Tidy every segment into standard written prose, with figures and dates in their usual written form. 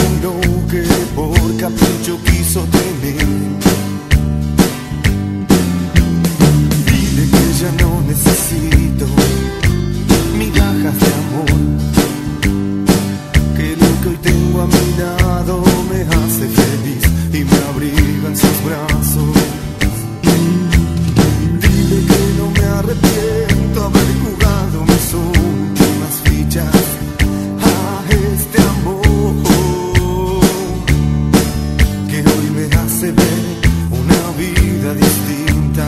lo que por capricho quiso tener. Dile que ya no necesito migajas de amor, que lo que hoy tengo a mi lado me hace feliz y me abriga en sus brazos. Dile que no me arrepiento haber jugado mis últimas fichas a este amor, que hoy me hace ver una vida distinta.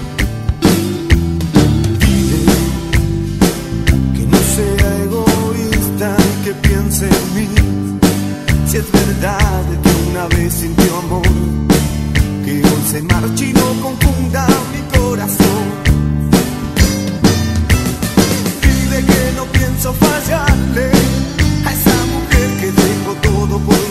Dile que no sea egoísta y que piense en mí, si es verdad que una vez sintió amor, que hoy se marche y no confunda mi corazón. Dile que no pienso fallarle a esa mujer que dejó todo por